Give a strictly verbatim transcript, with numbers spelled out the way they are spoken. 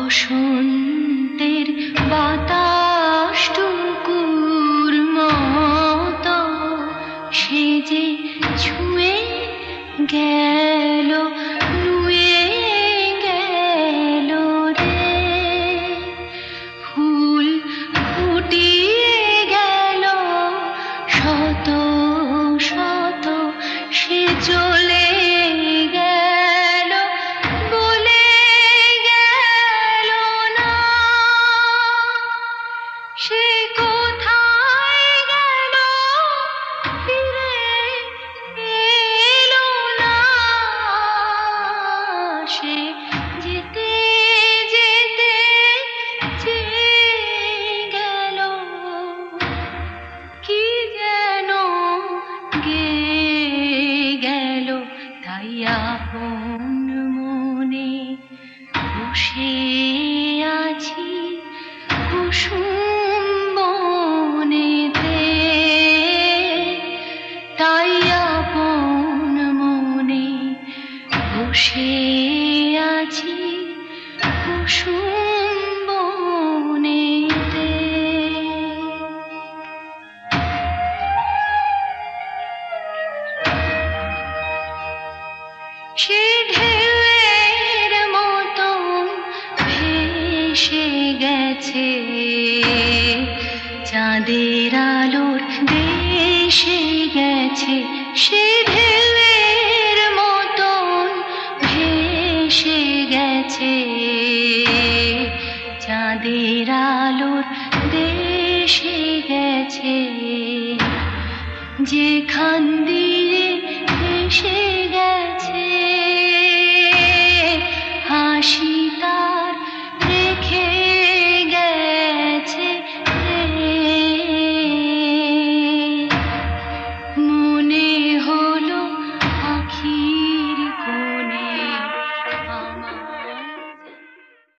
বসন্তের বাতাসটুকুর মতো সে যে ছুঁয়ে গেল, নুয়ে গেল রে। ফুল ফুটিয়ে গেল শত শত, সে চলে আপন মনে বসে আছি কুসুম বনেতে, তাই আপন মনে বসে আছি কুসুম বনেতে। সে ঢেউয়ের মতন ভেসে গেছে চাঁদের আলোর দেশে গেছে। সে ঢেউয়ের মতন ভেসে গেছে চাঁদের আলোর দেশে গেছে। যেখান দিয়ে ভেসে গেছে